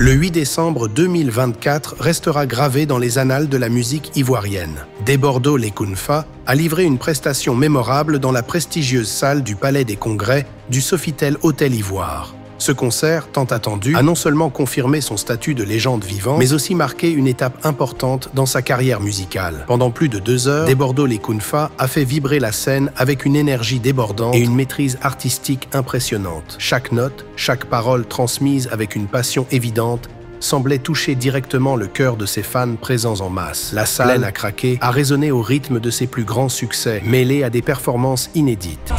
Le 8 décembre 2024 restera gravé dans les annales de la musique ivoirienne. Desbordeaux Lekunfa a livré une prestation mémorable dans la prestigieuse salle du Palais des Congrès du Sofitel Hôtel Ivoire. Ce concert, tant attendu, a non seulement confirmé son statut de légende vivante, mais aussi marqué une étape importante dans sa carrière musicale. Pendant plus de 2 heures, Desbordeaux Lekunfa a fait vibrer la scène avec une énergie débordante et une maîtrise artistique impressionnante. Chaque note, chaque parole transmise avec une passion évidente semblait toucher directement le cœur de ses fans présents en masse. La salle, pleine à craquer, a résonné au rythme de ses plus grands succès, mêlés à des performances inédites.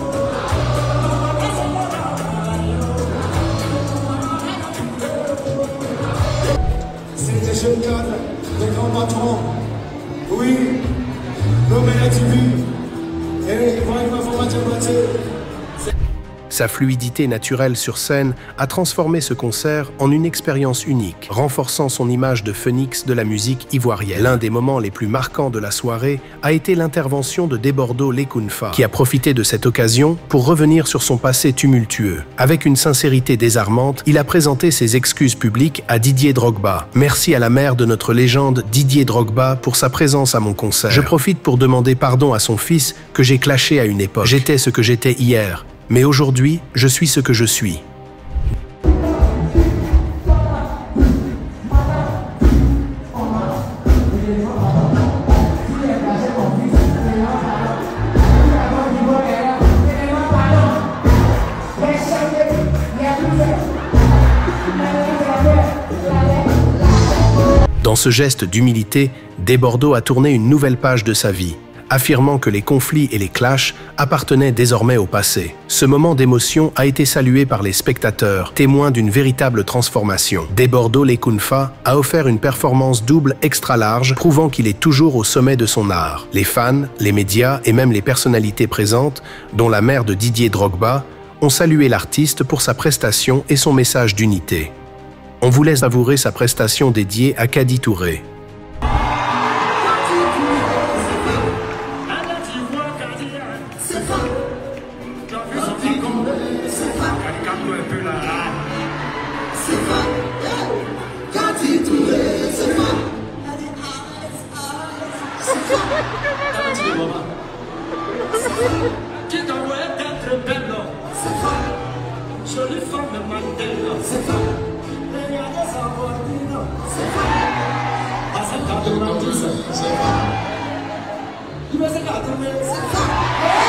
C'était génial, les grands patrons, oui, Roméa TV, et Ivoire Mathieu. Sa fluidité naturelle sur scène a transformé ce concert en une expérience unique, renforçant son image de phénix de la musique ivoirienne. L'un des moments les plus marquants de la soirée a été l'intervention de Desbordeaux Lekunfa, qui a profité de cette occasion pour revenir sur son passé tumultueux. Avec une sincérité désarmante, il a présenté ses excuses publiques à Didier Drogba. Merci à la mère de notre légende Didier Drogba pour sa présence à mon concert. Je profite pour demander pardon à son fils que j'ai clashé à une époque. J'étais ce que j'étais hier. Mais aujourd'hui, je suis ce que je suis. Dans ce geste d'humilité, Desbordeaux a tourné une nouvelle page de sa vie, affirmant que les conflits et les clashs appartenaient désormais au passé. Ce moment d'émotion a été salué par les spectateurs, témoins d'une véritable transformation. Desbordeaux Lekunfa a offert une performance double extra large, prouvant qu'il est toujours au sommet de son art. Les fans, les médias et même les personnalités présentes, dont la mère de Didier Drogba, ont salué l'artiste pour sa prestation et son message d'unité. On vous laisse savourer sa prestation dédiée à Kadi Touré. Qui t'envoie d'être belle, c'est ça. Jolie femme de Mandela, c'est ça. Regardez sa voiture, c'est ça. À cette carte de c'est ça. Il veut se garder, c'est ça.